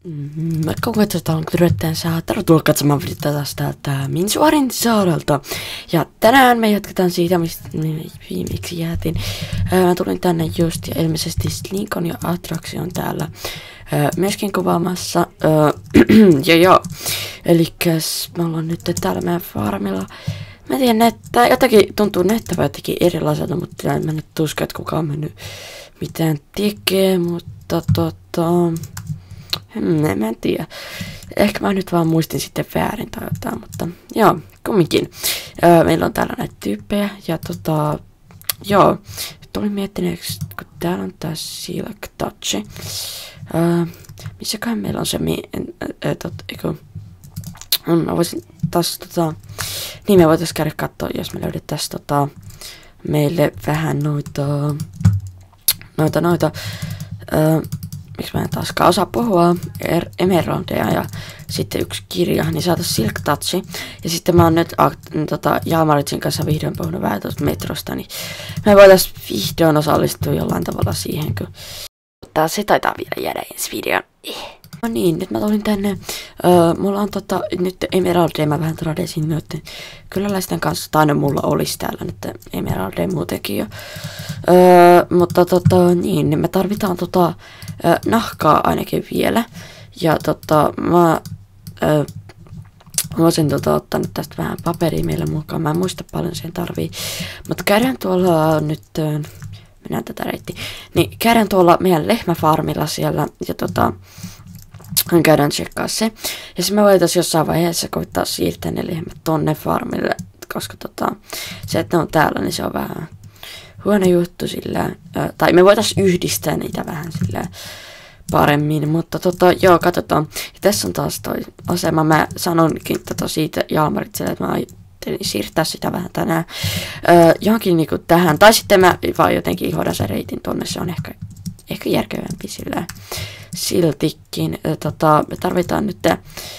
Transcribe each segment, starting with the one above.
Kuinka saa tervetuloa katsomaan videota taas täältä Minsuarin saarelta. Ja tänään me jatketaan siitä, mistä me viimeksi jäätiin. Mä tulin tänne just ja ilmeisesti Slinkon ja Atraksi on täällä myöskin kuvaamassa. Elikkäs me ollaan nyt täällä meidän farmilla. Mä en tiedä, että jotenkin tuntuu näyttävä jotenkin erilaiselta, mutta mä nyt usko, että kukaan on mennyt mitään tekee, mutta mä en tiedä. Ehkä mä nyt vaan muistin sitten väärin tai jotain, mutta joo, kumminkin. Meillä on täällä näitä tyyppejä ja tulin miettineeksi, kun täällä on tää Silk Touch. Missäköhän meillä on se mä voisin taas niin me voitais käydä kattoo, jos me löydettäis meille vähän noita miksi mä en taaskaan osaa puhua, emeraldeja ja sitten yksi kirja, niin saatais Silk Touchi. Ja sitten mä oon nyt Jalmaritsin kanssa vihdoin puhunut vähän tuosta metrosta, niin me voitais vihdoin osallistua jollain tavalla siihen, kun se taitaa vielä jäädä ensi videon. No niin, nyt mä tulin tänne. Mulla on nyt emeraldeja, mä vähän tradesin noitten kyläläisten kanssa, tai mulla olisi täällä nyt emeraldeja muutenkin jo. Mutta niin me tarvitaan nahkaa ainakin vielä. Ja mä voisin ottaa nyt tästä vähän paperia meille mukaan. Mä en muista paljon sen tarvii. Mutta käydään tuolla nyt, mennään tätä reittiä. Niin käydään tuolla meidän lehmäfarmilla siellä ja käydään tsekkaa se. Ja sitten me voitais jossain vaiheessa koittaa siirtää ne lehmät tonne farmille, koska se, että ne on täällä, niin se on vähän huono juttu sillä. Tai me voitais yhdistää niitä vähän sillä paremmin, mutta joo, katsotaan. Ja tässä on taas toi asema. Mä sanonkin siitä Jalmaritselle, että mä ajattelin siirtää sitä vähän tänään johonkin niinku tähän. Tai sitten mä vaan jotenkin hoidan sen reitin tonne, se on ehkä järkevämpi sillä. Siltikin me tarvitaan nyt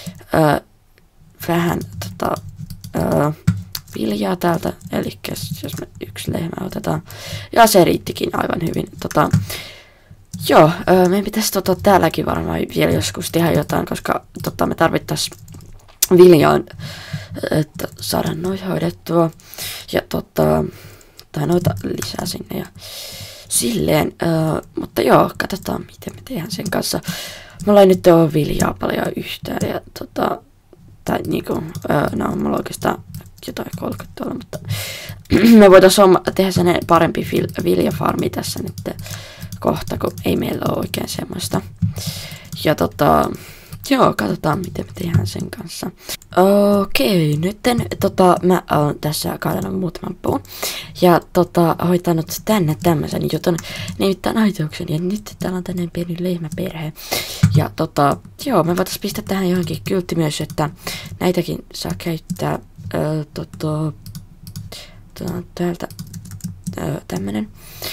vähän viljaa täältä, eli jos me yksi lehmä otetaan, ja se riittikin aivan hyvin. Joo, meidän pitäisi täälläkin varmaan vielä joskus tehdä jotain, koska me tarvittaisiin viljaa, että saadaan noita hoidettua, ja tai noita lisää sinne, ja silleen, mutta joo, katsotaan miten me tehdään sen kanssa. Mulla ei nyt ole viljaa paljon yhtään ja tai niinku, no mulla on oikeastaan jotain 30 tuolla, mutta me voitaisiin tehdä sen parempi viljafarmi tässä nyt kohta, kun ei meillä ole oikein semmoista. Ja joo, katsotaan miten me tehdään sen kanssa. Okei, nytten mä oon tässä katsonut muutaman puun. Ja hoitanut tänne tämmösen jutun, nimittäin aitauksen. Ja nyt täällä on tänne pieni lehmäperhe. Ja joo, me voitais pistää tähän johonkin kyltti myös, että näitäkin saa käyttää. Täältä tämmönen.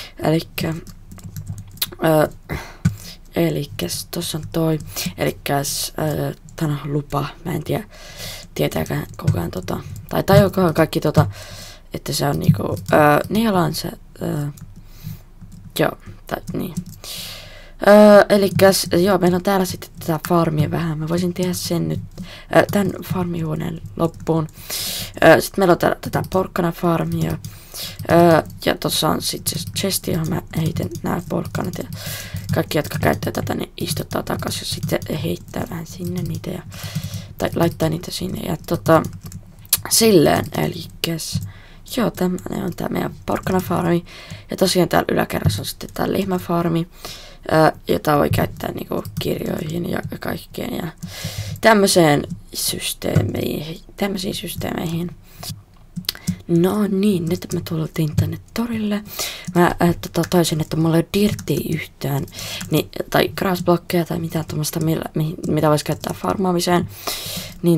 Elikkäs tossa on toi, elikkäs tää on lupa, mä en tiedä, tietääkään kukaan tai tajuakaan kaikki että se on niinku, niin ollaan se, joo, tai niin. Elikkäs, joo, meillä on täällä sitten tätä farmia vähän, mä voisin tehdä sen nyt, tän farmihuoneen loppuun. Sitten meillä on täällä tätä porkkanafarmia. Ja tossa on sitten se chesti, johon mä heitän nämä porkkanat ja kaikki, jotka käyttää tätä, niin istuttaa takas ja sitten heittää vähän sinne niitä tai laittaa niitä sinne ja silleen, elikkäs joo, tämmönen on tää meidän porkkanafarmi ja tosiaan täällä yläkerrassa on sitten tää lehmäfarmi, jota voi käyttää niinku kirjoihin ja kaikkeen ja tämmöisiin systeemeihin. No niin, nyt mä tultiin tänne torille. Mä toisin, että mulla ei ole dirttiä yhtään, niin, tai grassblockeja tai mitään tuommoista, mitä vois käyttää farmaamiseen. Niin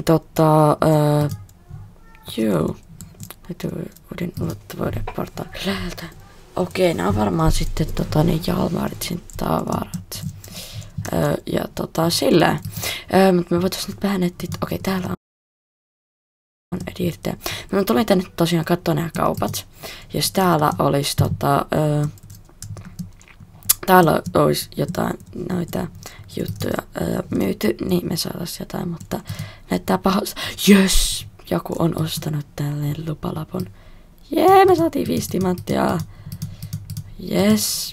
joo. Nyt uuden ulottuvuuden portaan läheltä. Okei, nää on varmaan sitten ne Jalmaritsin tavarat. Ja sillä. Mutta me voitais nyt vähän etsiä, okei, täällä on ediirtejä. Mä tulin tänne tosiaan katsoa nämä kaupat. Jos täällä olisi täällä olisi jotain noita juttuja myyty, niin me saataisiin jotain, mutta näyttää pahalta. Jös! Joku on ostanut tälleen lupalapun. Jee, me saatiin 5 timanttia. Jes.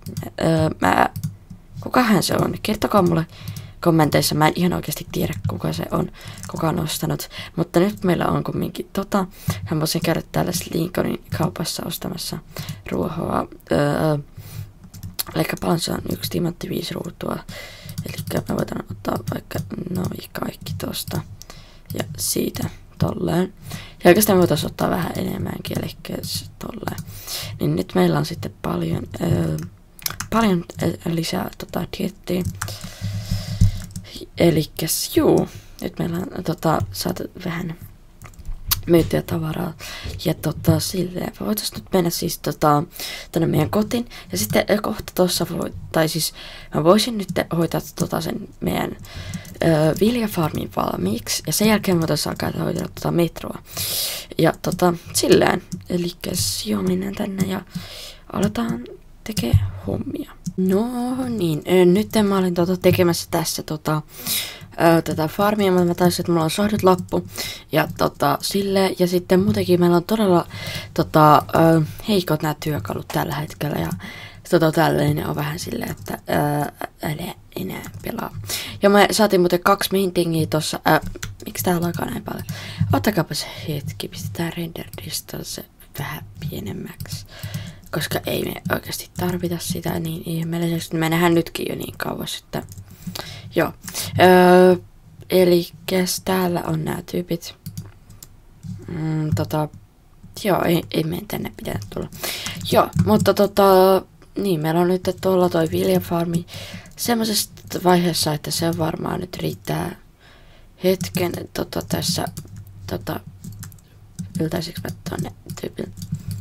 Kukahan se on? Kertokaa mulle kommenteissa. Mä en ihan oikeasti tiedä, kuka se on, kuka on ostanut. Mutta nyt meillä on kumminkin hän voisi käydä täällä Lincolnin kaupassa ostamassa ruohoa. Eli paljon se on 1 timantti 5 ruutua. Eli me voidaan ottaa vaikka noi kaikki tosta. Ja siitä tolleen. Ja oikeastaan me voitaisiin ottaa vähän enemmänkin, eli tolleen. Niin nyt meillä on sitten paljon lisää diettiä. Elikkäs juu, nyt meillä on saatu vähän myytyä tavaraa. Ja silleen voitaisiin nyt mennä siis tänne meidän kotiin. Ja sitten kohta tossa mä voisin nyt hoitaa sen meidän viljafarmin valmiiksi. Ja sen jälkeen voitaisiin alkaa hoitaa metroa. Ja silleen. Elikkäs joo, mennään tänne ja aletaan tekee hommia. No niin, nyt mä olin tekemässä tässä tätä farmia, mutta mä taisin, että mulla on sohdut lappu. Ja sille, ja sitten muutenkin meillä on todella heikot nämä työkalut tällä hetkellä. Ja tälleen on vähän silleen, että enää pelaa. Ja me saatiin muuten 2 mintingiä tossa. Miksi tää lakaa näin paljon? Ottakaapa se hetki, pistetään render distance vähän pienemmäksi. Koska ei me oikeasti tarvita sitä niin ihmeellisesti. Me nähdään nytkin jo niin kauas, että joo. Elikkäs täällä on nämä tyypit. Joo, ei meidän tänne pitänyt tulla. Joo, mutta niin, meillä on nyt tuolla toi viljafarmi semmoisessa vaiheessa, että se varmaan nyt riittää hetken tässä yltäisikö mä tonne tyypille.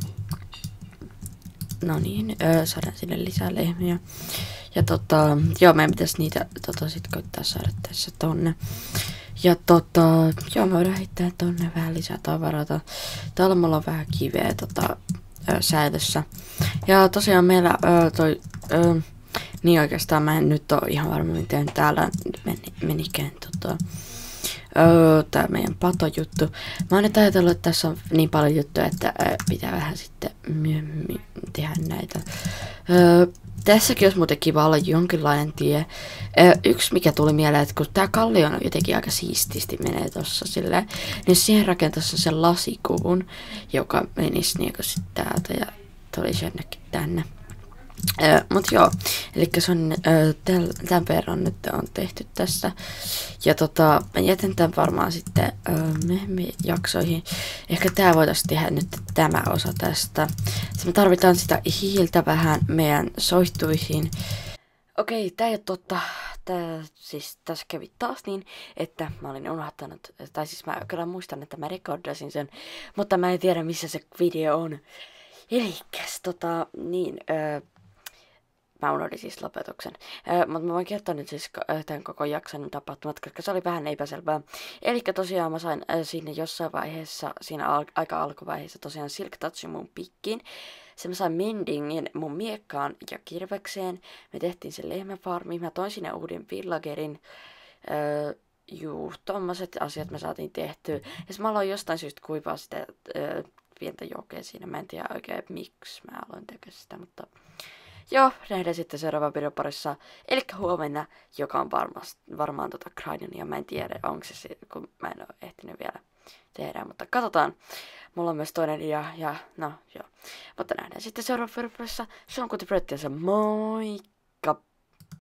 No niin, saadaan sinne lisää lehmiä. Ja joo, meidän pitäisi niitä sit koittaa saada tässä tonne. Ja joo, me voidaan heittää tonne vähän lisää tavaraa. Täällä mulla on vähän kiveä säilössä. Ja tosiaan meillä niin oikeastaan mä en nyt oo ihan varma, miten täällä menikään tää meidän patojuttu. Mä oon nyt ajatellut, että tässä on niin paljon juttuja, että pitää vähän sitten myöhemmin tehdä näitä. Tässäkin olisi muuten kiva olla jonkinlainen tie. Yksi mikä tuli mieleen, että kun tää kallio on jotenkin aika siististi menee tossa silleen, niin siihen rakentaisi sen lasikuun, joka menisi niinku sit täältä ja tulisi jonnekin tänne. Mut joo, eli se on tämän verran nyt on tehty tässä. Ja mä jätän tämän varmaan sitten myöhemmin jaksoihin. Ehkä tää voitaisiin tehdä nyt tämä osa tästä. Sitten me tarvitaan sitä hiiltä vähän meidän soihtuihin. Okei, tää ei ole totta. Siis tässä kävi taas niin, että mä olin unohtanut, tai siis mä kyllä muistan, että mä rekordasin sen, mutta mä en tiedä missä se video on. Elikkäs mä unohdin siis lopetuksen. Mutta mä voin kertoa nyt siis tämän koko jakson tapahtumat, koska se oli vähän epäselvää. Elikkä tosiaan mä sain siinä jossain vaiheessa, siinä aika alkuvaiheessa tosiaan Silk Touchin mun pikkiin. Se mä sain mendingin mun miekkaan ja kirvekseen. Me tehtiin se lehmäfarmi. Mä toin sinne uuden villagerin. Tommoset asiat me saatiin tehtyä. Ja mä aloin jostain syystä kuivaa sitä pientä jokea siinä. Mä en tiedä oikein miksi mä aloin tekemään sitä, mutta joo, nähdään sitten seuraavan videon parissa. Elikkä huomenna, joka on varmaan Grindin, ja mä en tiedä, onko se, kun mä en ole ehtinyt vielä tehdä, mutta katsotaan. Mulla on myös toinen idea, ja no joo. Mutta nähdään sitten seuraavan videon parissa. Se on kuten Brett, ja se moi!